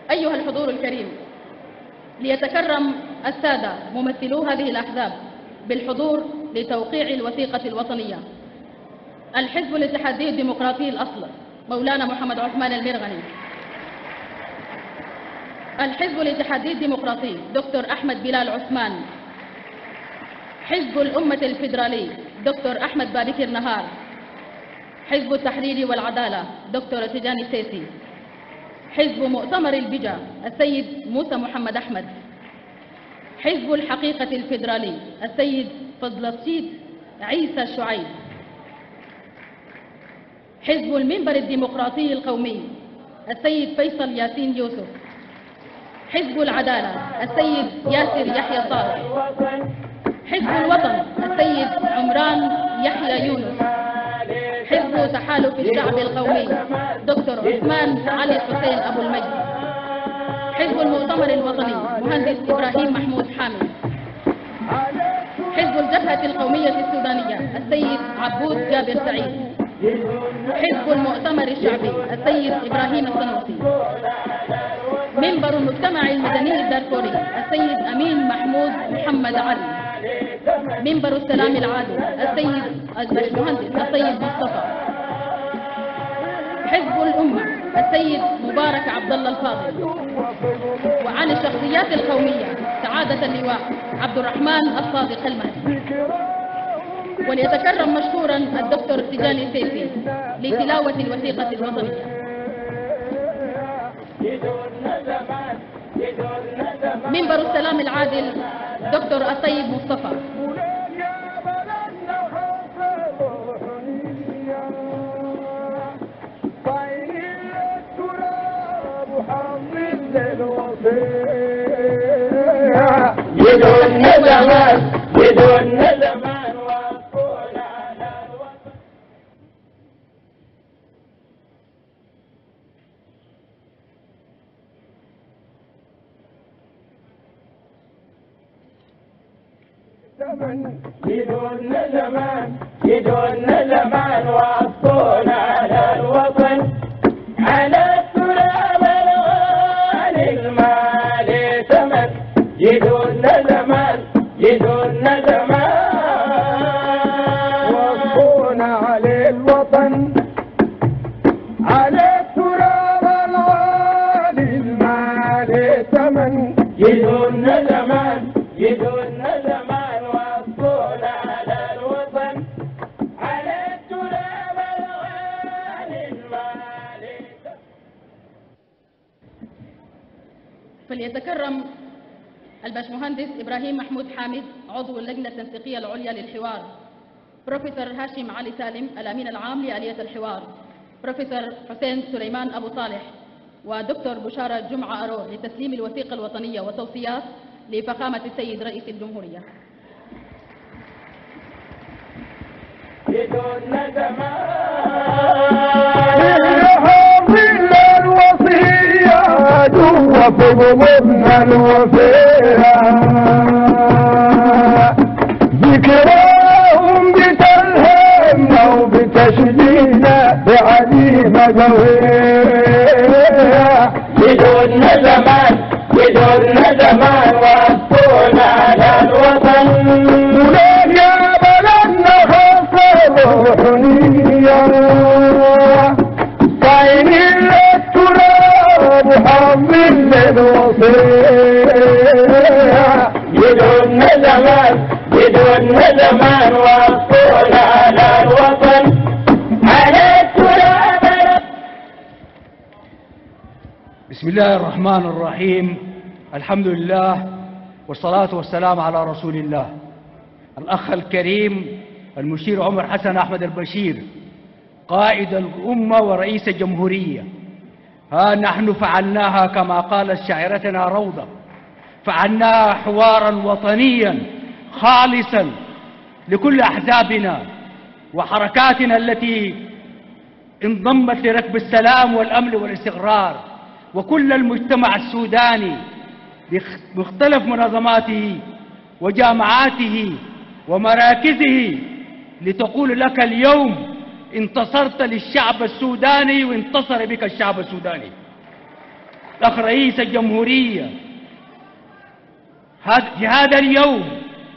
أيها الحضور الكريم، ليتكرم السادة ممثلو هذه الأحزاب بالحضور لتوقيع الوثيقة الوطنية. الحزب الاتحادي الديمقراطي الأصل مولانا محمد عثمان المرغني. الحزب الاتحادي الديمقراطي دكتور أحمد بلال عثمان. حزب الأمة الفيدرالي دكتور أحمد بابكر نهار. حزب التحرير والعدالة دكتور تيجاني سيسي. حزب مؤتمر البجا السيد موسى محمد أحمد. حزب الحقيقة الفيدرالي السيد فضل السيد عيسى الشعيب. حزب المنبر الديمقراطي القومي السيد فيصل ياسين يوسف. حزب العدالة السيد ياسر يحيى صالح. حزب الوطن السيد عمران يحيى يونس. حزب تحالف الشعب القومي دكتور عثمان علي حسين أبو المجد. حزب المؤتمر الوطني مهندس إبراهيم محمود حامد. حزب الجبهة القومية السودانية السيد عبود جابر سعيد. حزب المؤتمر الشعبي السيد إبراهيم السنوسي. منبر المجتمع المدني الدارفوري السيد أمين محمود محمد علي. منبر السلام العادل السيد الباشمهندس السيد مصطفى. حزب الأمة السيد مبارك عبد الله الفاضل. وعن الشخصيات القومية سعادة اللواء عبد الرحمن الصادق المهدي. وليتكرم مشكورا الدكتور تيجاني سيسي لتلاوة الوثيقة الوطنية. منبر السلام العادل دكتور الطيب مصطفى. يدون زمان يدون زمان وعطونا على الوطن على التراب الغالي المالي ثمن. يدون زمان يدون زمان وعطونا على الوطن على التراب الغالي المالي ثمن. يدون زمان يدون زمان فليتكرم الباشمهندس إبراهيم محمود حامد عضو اللجنة التنسيقية العليا للحوار. بروفيسور هاشم علي سالم الأمين العام لآلية الحوار. بروفيسور حسين سليمان أبو صالح ودكتور بشارة جمعة أرور لتسليم الوثيقة الوطنية وتوصيات لفخامة السيد رئيس الجمهورية. وفضلنا الوفية ذكراهم بتلهمنا وبتشجينا بعديم قوية. بدون زمان بدون زمان وعطونا على الوطن ولين يا بلدنا خاصة روحانية صايرين للتراب وحاملين الوصية. بدون زمان بدون زمان وعطونا على الوطن على التراب. بسم الله الرحمن الرحيم. الحمد لله والصلاة والسلام على رسول الله. الأخ الكريم المشير عمر حسن أحمد البشير قائد الأمة ورئيس الجمهورية، ها نحن فعلناها كما قالت شاعرتنا روضة، فعلناها حوارا وطنيا خالصا لكل أحزابنا وحركاتنا التي انضمت لركب السلام والأمن والاستقرار، وكل المجتمع السوداني بمختلف منظماته وجامعاته ومراكزه لتقول لك اليوم انتصرت للشعب السوداني وانتصر بك الشعب السوداني. الأخ رئيس الجمهورية، في هذا اليوم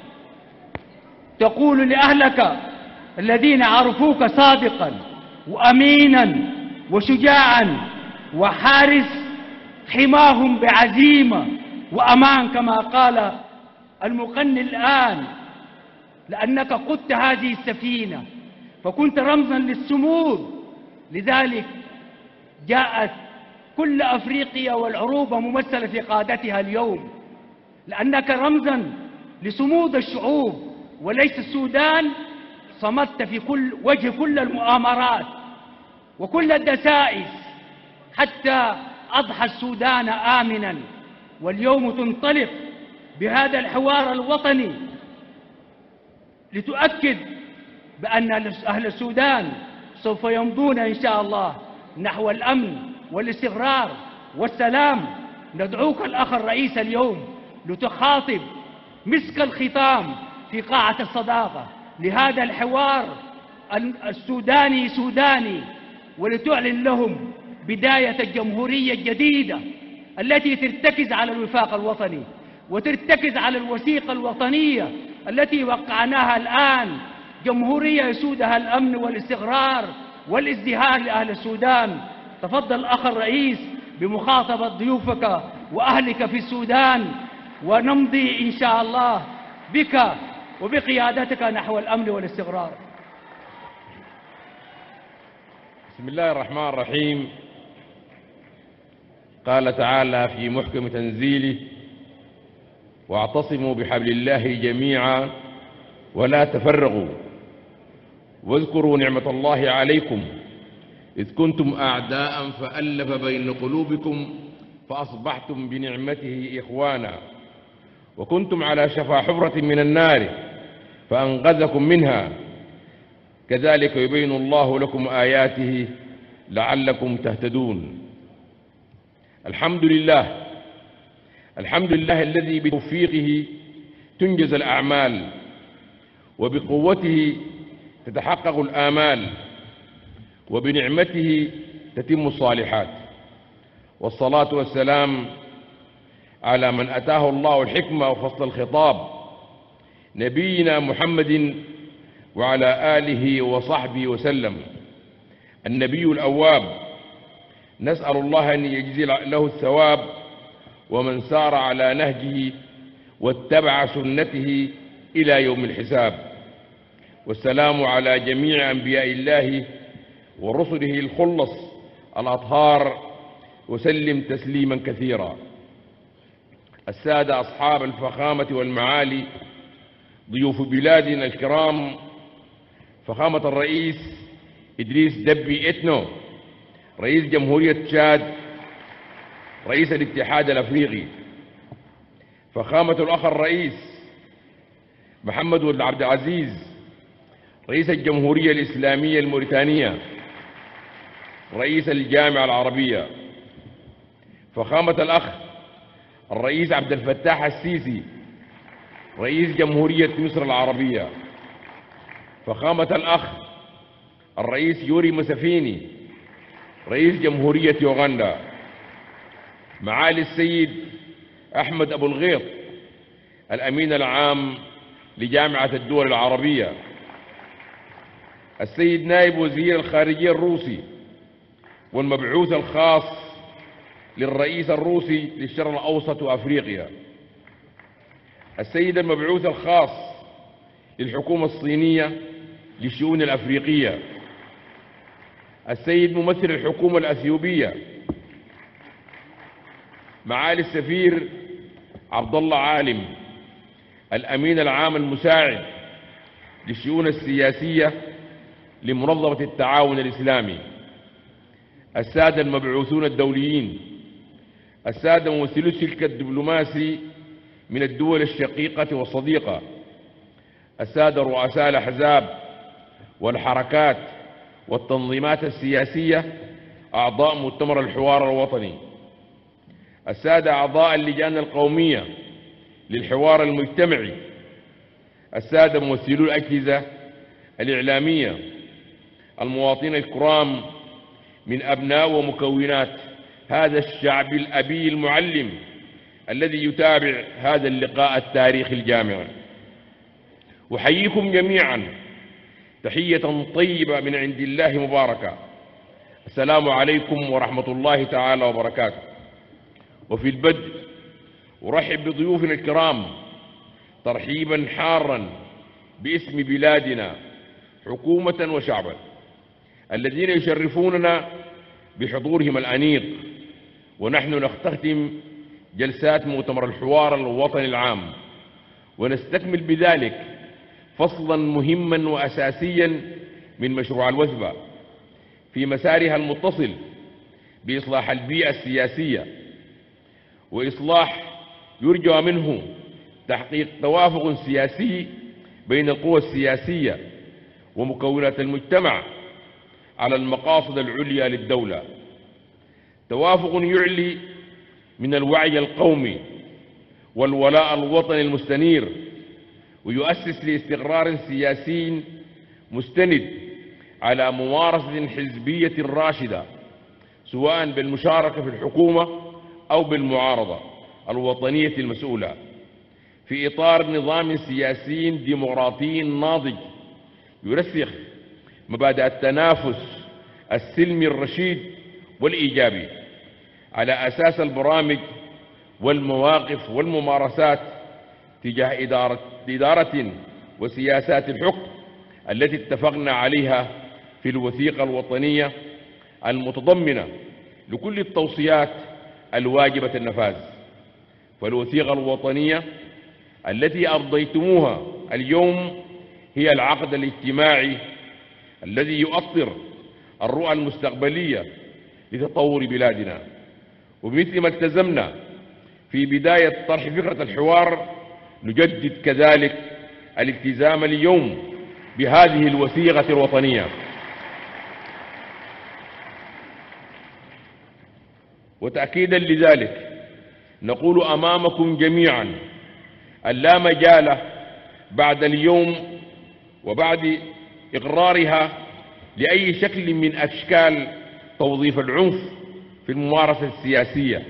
تقول لأهلك الذين عرفوك صادقا وأمينا وشجاعا وحارس حماهم بعزيمة وأمان كما قال المغني الآن، لأنك قدت هذه السفينة فكنت رمزا للصمود. لذلك جاءت كل أفريقيا والعروبة ممثلة في قادتها اليوم، لأنك رمزا لصمود الشعوب وليس السودان. صمدت في وجه كل المؤامرات وكل الدسائس حتى أضحى السودان آمنا. واليوم تنطلق بهذا الحوار الوطني لتؤكد بأن أهل السودان سوف يمضون إن شاء الله نحو الأمن والاستقرار والسلام. ندعوك الأخ الرئيس اليوم لتخاطب مسك الختام في قاعة الصداقة لهذا الحوار السوداني ولتعلن لهم بداية الجمهورية الجديدة التي ترتكز على الوفاق الوطني وترتكز على الوثيقة الوطنية التي وقعناها الآن، جمهورية يسودها الأمن والاستقرار والازدهار لأهل السودان. تفضل أخ الرئيس بمخاطبة ضيوفك وأهلك في السودان، ونمضي إن شاء الله بك وبقيادتك نحو الأمن والاستقرار. بسم الله الرحمن الرحيم. قال تعالى في محكم تنزيله: واعتصموا بحبل الله جميعا ولا تفرقوا واذكروا نعمة الله عليكم إذ كنتم أعداء فألف بين قلوبكم فأصبحتم بنعمته إخوانا وكنتم على شفا حفرة من النار فأنقذكم منها كذلك يبين الله لكم آياته لعلكم تهتدون. الحمد لله الذي بتوفيقه تنجز الأعمال وبقوته تتحقق الآمال وبنعمته تتم الصالحات، والصلاة والسلام على من أتاه الله الحكمة وفصل الخطاب، نبينا محمد وعلى آله وصحبه وسلم، النبي الأواب. نسأل الله أن يجزي له الثواب ومن سار على نهجه واتبع سنته إلى يوم الحساب. والسلام على جميع أنبياء الله ورسله الخلص الأطهار وسلم تسليما كثيرا. السادة أصحاب الفخامة والمعالي، ضيوف بلادنا الكرام، فخامة الرئيس إدريس دبي إتنو رئيس جمهورية تشاد رئيس الاتحاد الأفريقي، فخامة الأخ الرئيس محمد ولد عبد العزيز رئيس الجمهورية الإسلامية الموريتانية رئيس الجامعة العربية، فخامة الأخ الرئيس عبد الفتاح السيسي رئيس جمهورية مصر العربية، فخامة الأخ الرئيس يوري مسافيني رئيس جمهورية يوغندا، معالي السيد أحمد أبو الغيط الأمين العام لجامعة الدول العربية، السيد نائب وزير الخارجية الروسي والمبعوث الخاص للرئيس الروسي للشرق الأوسط وأفريقيا، السيد المبعوث الخاص للحكومة الصينية للشؤون الأفريقية، السيد ممثل الحكومة الأثيوبية، معالي السفير عبد الله عالم الأمين العام المساعد للشؤون السياسية لمنظمة التعاون الإسلامي، السادة المبعوثون الدوليين، السادة ممثلو السلك الدبلوماسي من الدول الشقيقة والصديقة، السادة رؤساء الأحزاب والحركات والتنظيمات السياسية أعضاء مؤتمر الحوار الوطني، السادة أعضاء اللجان القومية للحوار المجتمعي، السادة ممثلو الأجهزة الإعلامية، المواطنين الكرام من أبناء ومكونات هذا الشعب الأبي المعلم الذي يتابع هذا اللقاء التاريخي الجامع. أحييكم جميعا تحية طيبة من عند الله مباركة. السلام عليكم ورحمة الله تعالى وبركاته. وفي البدء أرحب بضيوفنا الكرام ترحيبا حارا باسم بلادنا حكومة وشعبا الذين يشرفوننا بحضورهم الأنيق، ونحن نختتم جلسات مؤتمر الحوار الوطني العام، ونستكمل بذلك فصلا مهما وأساسيا من مشروع الوثبة في مسارها المتصل بإصلاح البيئة السياسية، وإصلاح يرجى منه تحقيق توافق سياسي بين القوى السياسية ومكونات المجتمع على المقاصد العليا للدولة، توافق يعلي من الوعي القومي والولاء الوطني المستنير، ويؤسس لاستقرار سياسي مستند على ممارسة حزبية راشدة، سواء بالمشاركة في الحكومة أو بالمعارضة الوطنية المسؤولة، في إطار نظام سياسي ديمقراطي ناضج يرسخ مبادئ التنافس السلمي الرشيد والإيجابي على أساس البرامج والمواقف والممارسات تجاه إدارة وسياسات الحكم التي اتفقنا عليها في الوثيقة الوطنية المتضمنة لكل التوصيات الواجبة النفاذ. فالوثيقة الوطنية التي أرضيتموها اليوم هي العقد الاجتماعي الذي يؤطر الرؤى المستقبلية لتطور بلادنا. ومثل ما التزمنا في بداية طرح فكرة الحوار، نجدد كذلك الالتزام اليوم بهذه الوثيقة الوطنية. وتأكيدا لذلك نقول أمامكم جميعا أن لا مجال بعد اليوم وبعد إقرارها لأي شكل من أشكال توظيف العنف في الممارسة السياسية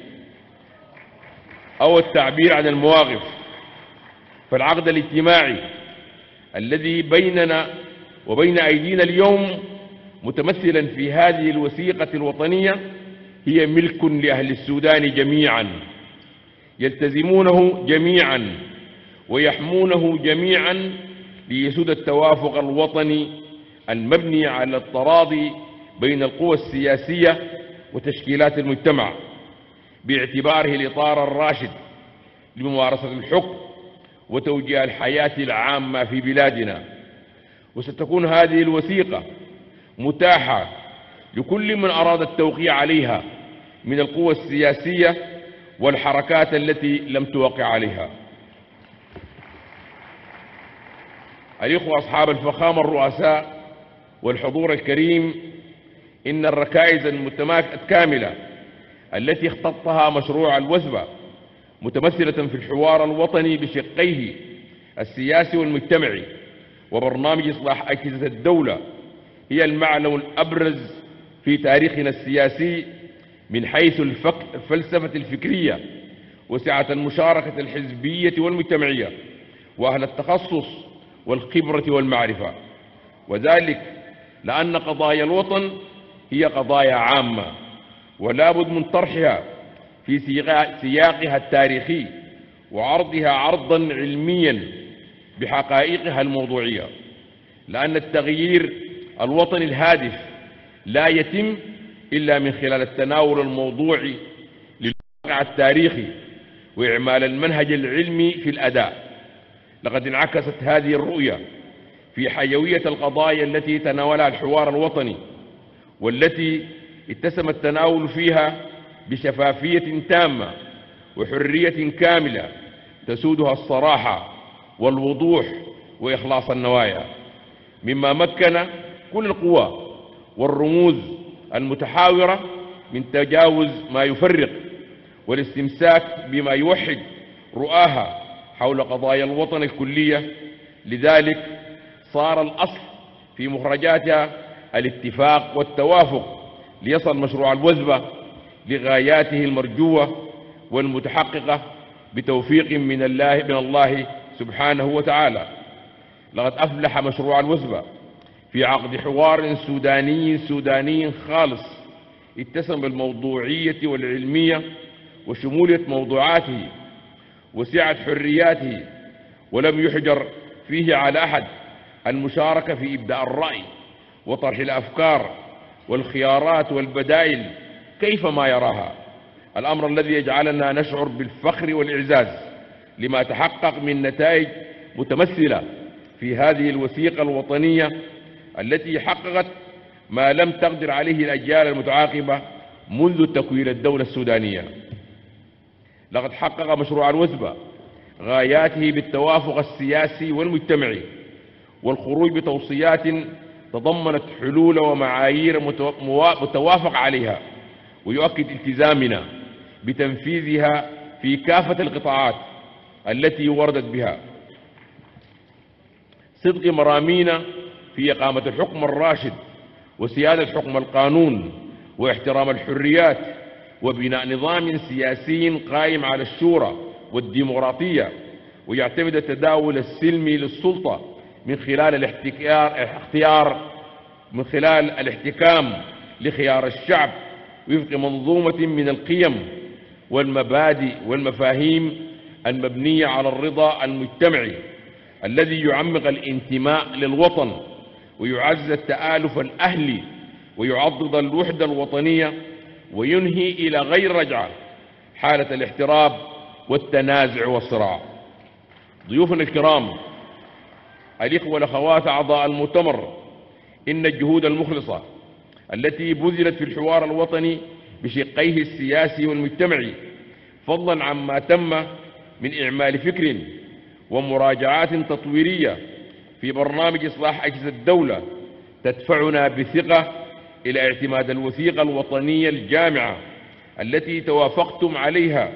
أو التعبير عن المواقف. فالعقد الاجتماعي الذي بيننا وبين أيدينا اليوم متمثلا في هذه الوثيقة الوطنية هي ملك لأهل السودان جميعا، يلتزمونه جميعا ويحمونه جميعا ليسود التوافق الوطني المبني على التراضي بين القوى السياسية وتشكيلات المجتمع باعتباره الإطار الراشد لممارسة الحكم وتوجيه الحياة العامة في بلادنا. وستكون هذه الوثيقة متاحة لكل من أراد التوقيع عليها من القوى السياسية والحركات التي لم توقع عليها. الإخوة أصحاب الفخامة الرؤساء والحضور الكريم، إن الركائز الكاملة التي اختطها مشروع الوثبة متمثلة في الحوار الوطني بشقيه السياسي والمجتمعي وبرنامج إصلاح أجهزة الدولة هي المعلم الأبرز في تاريخنا السياسي من حيث الفلسفة الفكرية وسعة المشاركة الحزبية والمجتمعية وأهل التخصص والخبرة والمعرفة، وذلك لأن قضايا الوطن هي قضايا عامة ولا بد من طرحها في سياقها التاريخي وعرضها عرضا علميا بحقائقها الموضوعية، لأن التغيير الوطني الهادف لا يتم إلا من خلال التناول الموضوعي للواقع التاريخي وإعمال المنهج العلمي في الأداء. لقد انعكست هذه الرؤية في حيوية القضايا التي تناولها الحوار الوطني، والتي اتسم التناول فيها بشفافية تامة وحرية كاملة تسودها الصراحة والوضوح وإخلاص النوايا، مما مكن كل القوى والرموز المتحاورة من تجاوز ما يفرق والاستمساك بما يوحد رؤاها حول قضايا الوطن الكلية. لذلك صار الأصل في مخرجاتها الاتفاق والتوافق ليصل مشروع الوثبة لغاياته المرجوة والمتحققة بتوفيق من الله سبحانه وتعالى. لقد أفلح مشروع الوثبة في عقد حوار سوداني خالص اتسم بالموضوعية والعلمية وشمولية موضوعاته وسعة حرياته، ولم يحجر فيه على أحد المشاركة في إبداء الرأي وطرح الأفكار والخيارات والبدائل كيفما يراها، الأمر الذي يجعلنا نشعر بالفخر والإعزاز لما تحقق من نتائج متمثلة في هذه الوثيقة الوطنية التي حققت ما لم تقدر عليه الأجيال المتعاقبة منذ تكوين الدولة السودانية. لقد حقق مشروع الوثبة غاياته بالتوافق السياسي والمجتمعي والخروج بتوصيات تضمنت حلول ومعايير متوافق عليها، ويؤكد التزامنا بتنفيذها في كافة القطاعات التي وردت بها، صدق مرامينا في إقامة الحكم الراشد وسيادة حكم القانون واحترام الحريات وبناء نظام سياسي قائم على الشورى والديمقراطية، ويعتمد التداول السلمي للسلطة من خلال الاحتكام لخيار الشعب وفق منظومة من القيم والمبادئ والمفاهيم المبنية على الرضا المجتمعي الذي يعمق الانتماء للوطن ويعزز التآلف الأهلي ويعضد الوحدة الوطنية وينهي إلى غير رجعة حالة الاحتراب والتنازع والصراع. ضيوفنا الكرام، الإخوة والأخوات أعضاء المؤتمر، إن الجهود المخلصة التي بذلت في الحوار الوطني بشقيه السياسي والمجتمعي، فضلا عما تم من إعمال فكر ومراجعات تطويرية في برنامج إصلاح أجهزة الدولة، تدفعنا بثقة إلى اعتماد الوثيقة الوطنية الجامعة التي توافقتم عليها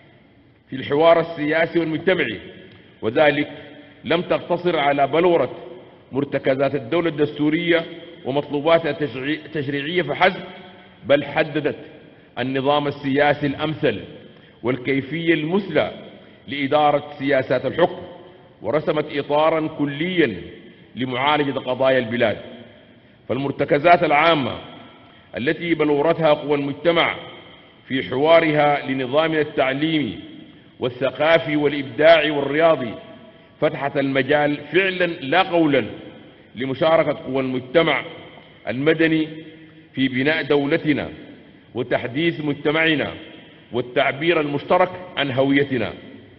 في الحوار السياسي والمجتمعي، وذلك لم تقتصر على بلورة مرتكزات الدولة الدستورية ومطلوباتها التشريعية فحسب، بل حددت النظام السياسي الأمثل والكيفية المثلى لإدارة سياسات الحكم، ورسمت إطاراً كلياً لمعالجة قضايا البلاد. فالمرتكزات العامة التي بلورتها قوى المجتمع في حوارها لنظامنا التعليمي والثقافي والإبداعي والرياضي فتحت المجال فعلاً لا قولاً لمشاركة قوى المجتمع المدني في بناء دولتنا وتحديث مجتمعنا والتعبير المشترك عن هويتنا،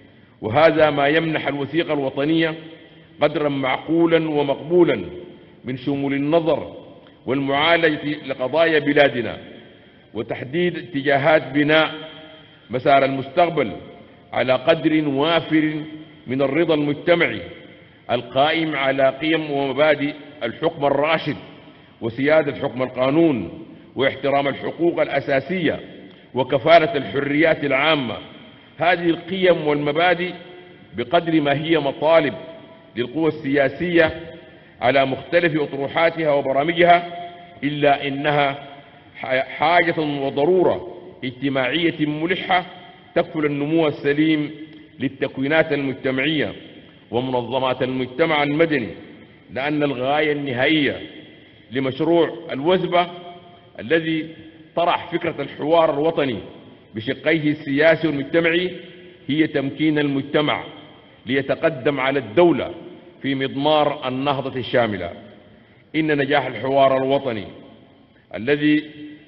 وهذا ما يمنح الوثيقة الوطنية قدرا معقولا ومقبولا من شمول النظر والمعالجة لقضايا بلادنا وتحديد اتجاهات بناء مسار المستقبل على قدر وافر من الرضا المجتمعي القائم على قيم ومبادئ الحكم الراشد وسيادة حكم القانون واحترام الحقوق الأساسية وكفالة الحريات العامة. هذه القيم والمبادئ بقدر ما هي مطالب للقوى السياسية على مختلف أطروحاتها وبرامجها، إلا إنها حاجة وضرورة اجتماعية ملحة تكفل النمو السليم للتكوينات المجتمعية ومنظمات المجتمع المدني، لأن الغاية النهائية لمشروع الوثبة الذي طرح فكرة الحوار الوطني بشقيه السياسي والمجتمعي هي تمكين المجتمع ليتقدم على الدولة في مضمار النهضة الشاملة. إن نجاح الحوار الوطني الذي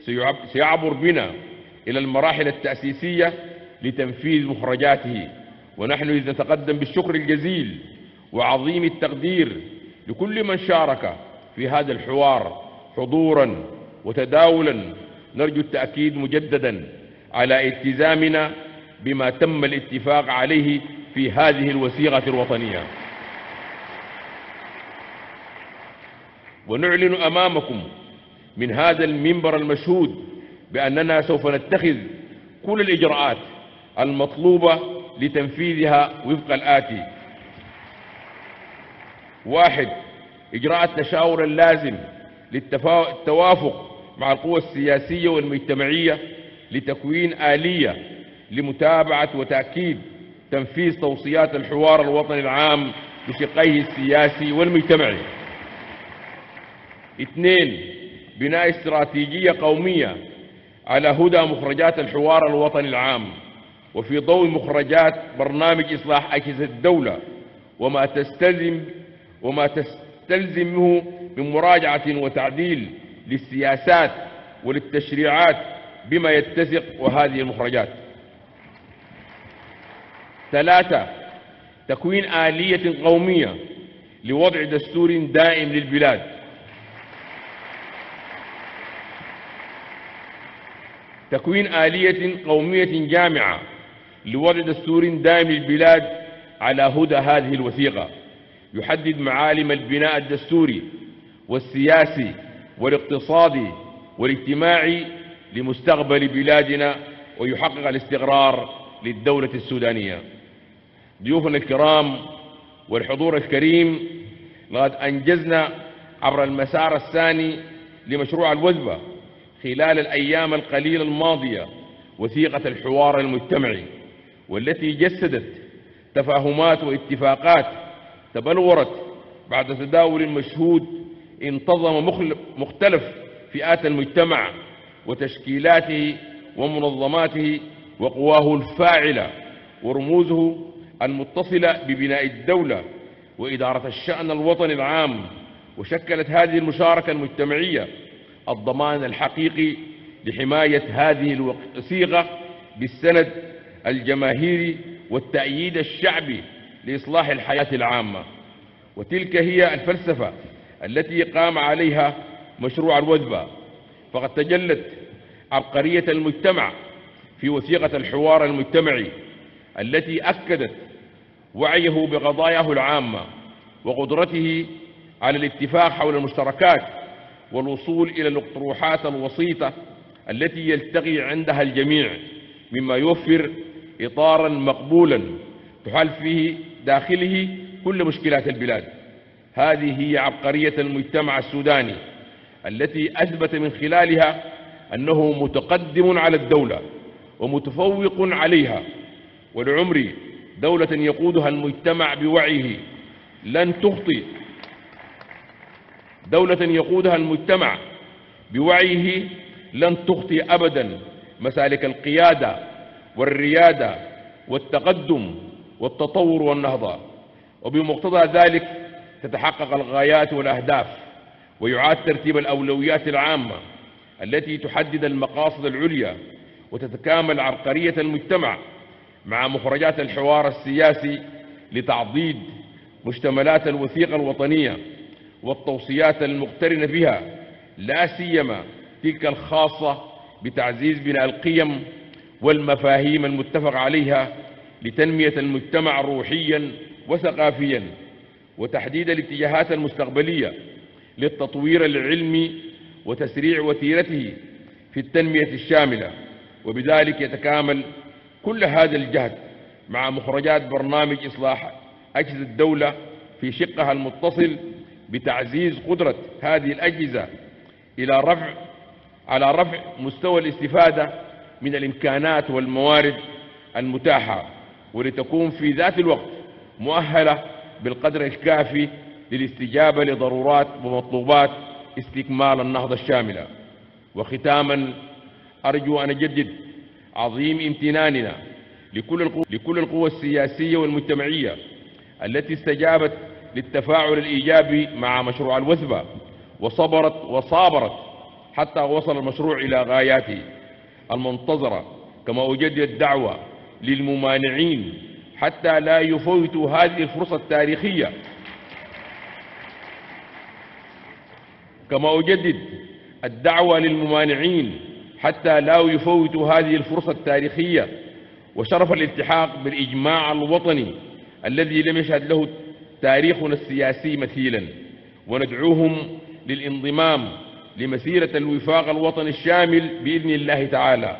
سيعبر بنا إلى المراحل التأسيسية لتنفيذ مخرجاته، ونحن إذ نتقدم بالشكر الجزيل وعظيم التقدير لكل من شارك في هذا الحوار حضورا وتداولا. نرجو التأكيد مجددا على التزامنا بما تم الاتفاق عليه في هذه الوثيقة الوطنية، ونعلن أمامكم من هذا المنبر المشهود بأننا سوف نتخذ كل الإجراءات المطلوبة لتنفيذها وفق الآتي: 1. إجراء التشاور اللازم للتوافق مع القوى السياسية والمجتمعية لتكوين آلية لمتابعة وتأكيد تنفيذ توصيات الحوار الوطني العام بشقيه السياسي والمجتمعي. 2. بناء استراتيجية قومية على هدى مخرجات الحوار الوطني العام، وفي ضوء مخرجات برنامج إصلاح أجهزة الدولة وما تستلزمه من مراجعة وتعديل للسياسات وللتشريعات بما يتسق وهذه المخرجات. 3. تكوين آلية قومية لوضع دستور دائم للبلاد. تكوين آلية قومية جامعة لوضع دستور دائم للبلاد على هدى هذه الوثيقة، يحدد معالم البناء الدستوري والسياسي والاقتصادي والاجتماعي لمستقبل بلادنا ويحقق الاستقرار للدولة السودانية. ضيوفنا الكرام والحضور الكريم، لقد أنجزنا عبر المسار الثاني لمشروع الوثبة خلال الأيام القليلة الماضية وثيقة الحوار المجتمعي، والتي جسدت تفاهمات واتفاقات تبلورت بعد تداول مشهود انتظم مختلف فئات المجتمع وتشكيلاته ومنظماته وقواه الفاعلة ورموزه المتصلة ببناء الدولة وإدارة الشأن الوطني العام. وشكلت هذه المشاركة المجتمعية الضمان الحقيقي لحماية هذه الوثيقة بالسند الجماهيري والتأييد الشعبي لإصلاح الحياة العامة. وتلك هي الفلسفة التي قام عليها مشروع الوثبة، فقد تجلت عبقرية المجتمع في وثيقة الحوار المجتمعي التي أكدت وعيه بقضاياه العامة وقدرته على الاتفاق حول المشتركات والوصول إلى الأطروحات الوسيطة التي يلتقي عندها الجميع، مما يوفر إطارا مقبولا تحل فيه داخله كل مشكلات البلاد. هذه هي عبقرية المجتمع السوداني التي أثبت من خلالها أنه متقدم على الدولة ومتفوق عليها. ولعمري دولة يقودها المجتمع بوعيه لن تخطئ، دولة يقودها المجتمع بوعيه لن تخطئ أبدا مسالك القيادة والريادة والتقدم والتطور والنهضة، وبمقتضى ذلك تتحقق الغايات والأهداف ويعاد ترتيب الأولويات العامة التي تحدد المقاصد العليا، وتتكامل عبقرية المجتمع مع مخرجات الحوار السياسي لتعضيد مشتملات الوثيقة الوطنية والتوصيات المقترنة بها، لا سيما تلك الخاصة بتعزيز بناء القيم والمفاهيم المتفق عليها لتنمية المجتمع روحيا وثقافيا، وتحديد الاتجاهات المستقبلية للتطوير العلمي وتسريع وتيرته في التنمية الشاملة. وبذلك يتكامل كل هذا الجهد مع مخرجات برنامج إصلاح أجهزة الدولة في شقها المتصل بتعزيز قدرة هذه الأجهزة على رفع مستوى الاستفادة من الإمكانات والموارد المتاحة، ولتكون في ذات الوقت مؤهلة بالقدر الكافي للاستجابة لضرورات ومطلوبات استكمال النهضة الشاملة. وختاما أرجو أن أجدد عظيم امتناننا لكل القوى السياسية والمجتمعية التي استجابت للتفاعل الإيجابي مع مشروع الوثبة وصابرت حتى وصل المشروع إلى غاياته المنتظرة. كما أجدد الدعوة للممانعين حتى لا يفوتوا هذه الفرصة التاريخية وشرف الالتحاق بالإجماع الوطني الذي لم يشهد له تاريخنا السياسي مثيلا، وندعوهم للانضمام لمسيرة الوفاق الوطني الشامل بإذن الله تعالى،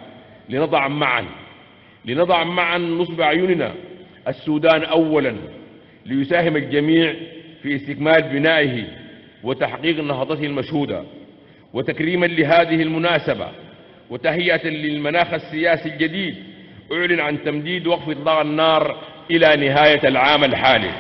لنضع معا نصب أعيننا السودان أولا، ليساهم الجميع في استكمال بنائه وتحقيق نهضته المشهودة. وتكريما لهذه المناسبة وتهيئة للمناخ السياسي الجديد أعلن عن تمديد وقف إطلاق النار إلى نهاية العام الحالي.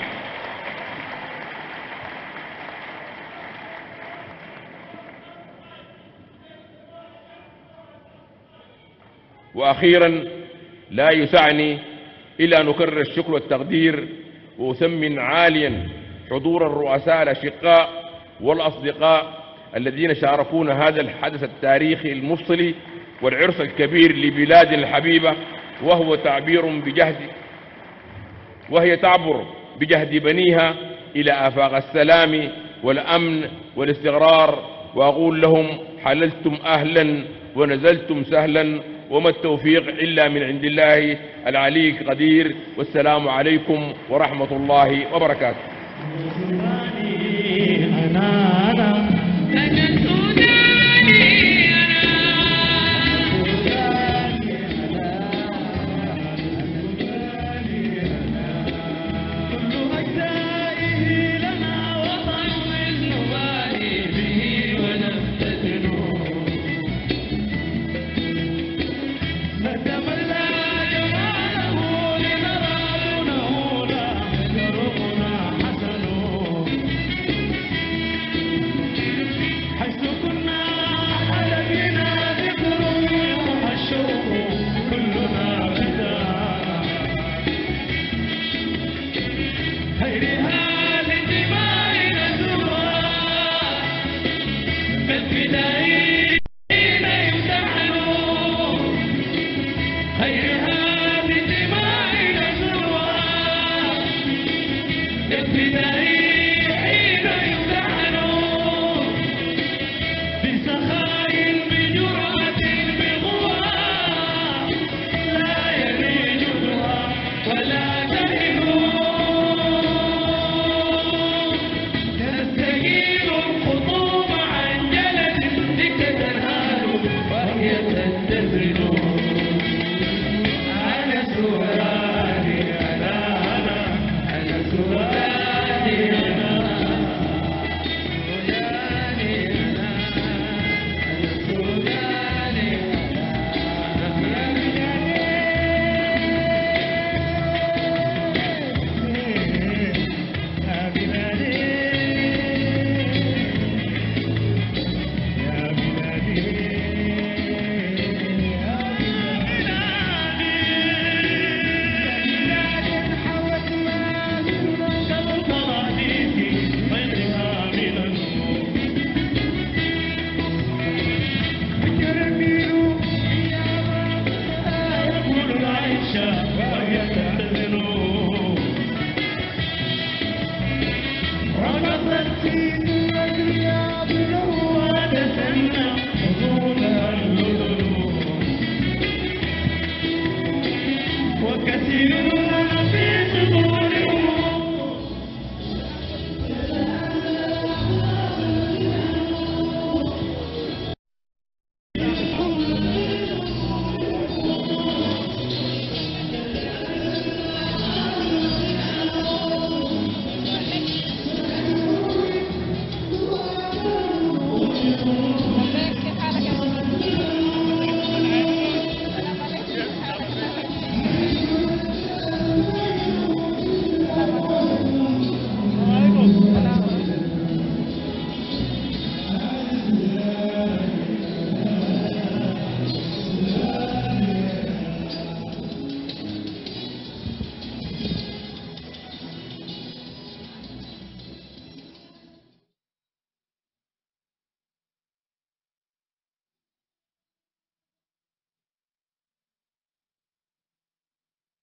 وأخيرا لا يسعني إلا أن أكرر الشكر والتقدير وأثمن عاليا حضور الرؤساء الأشقاء والأصدقاء الذين شاركونا هذا الحدث التاريخي المفصلي والعرس الكبير لبلادنا الحبيبة، وهي تعبر بجهد بنيها إلى آفاق السلام والأمن والاستقرار، وأقول لهم حللتم أهلا ونزلتم سهلا، وما التوفيق إلا من عند الله العلي القدير. والسلام عليكم ورحمة الله وبركاته. وكثير